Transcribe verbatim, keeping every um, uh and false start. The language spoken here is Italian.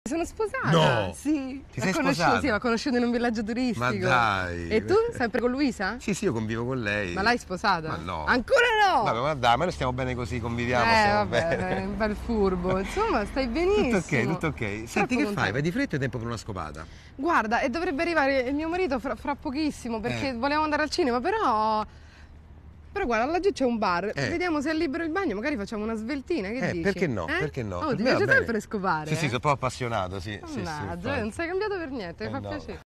Sono sposata. No! Sì. Ti sei L'ho conosciuta- sposata? Sì, l'ho conosciuta in un villaggio turistico. Ma dai! E tu? Sempre con Luisa? Sì, sì, io convivo con lei. Ma l'hai sposata? Ma no. Ancora no! Vabbè, ma dai, ma noi stiamo bene così, conviviamo, eh, stiamo vabbè, bene. è un bel furbo. Insomma, stai benissimo. Tutto ok, tutto ok. Senti, Troppo che fai? contenta. Vai di fretta e tempo per una scopata? Guarda, e dovrebbe arrivare il mio marito fra, fra pochissimo perché Eh. volevamo andare al cinema, però. Però guarda, laggiù c'è un bar, Eh. vediamo se è libero il bagno, magari facciamo una sveltina, che Eh, dici? perché no? Eh? Perché no? Oh, Per ti me va piace bene. sempre scopare? Sì, sì, eh? sono proprio appassionato, sì. sì, sì, Mannaggia, infatti. non sei cambiato per niente, mi Eh fa no. piacere.